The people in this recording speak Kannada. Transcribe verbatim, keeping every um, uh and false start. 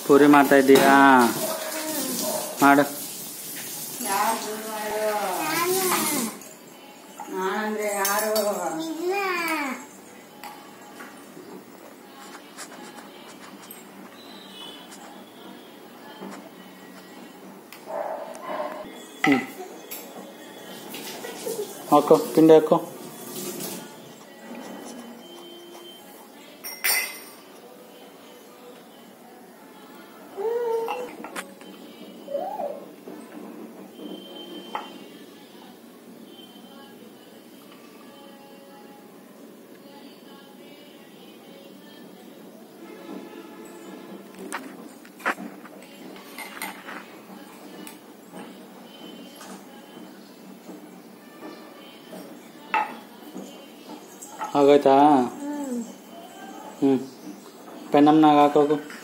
ಪೂರಿ ಮಾಡ್ತಾ ಇದ್ದೀಯಾ? ಮಾಡು. ನಾನಂದ್ರೆ ಯಾರು? ಹ್ಞೂ ಹಾಕೋ, ತಿಂಡಿ ಹಾಕೋ. ಆಗೋಯ್ತಾ? ಹ್ಞೂ ಪೆನ್ನಮ್ನಾಗ ಹಾಕೋಗು.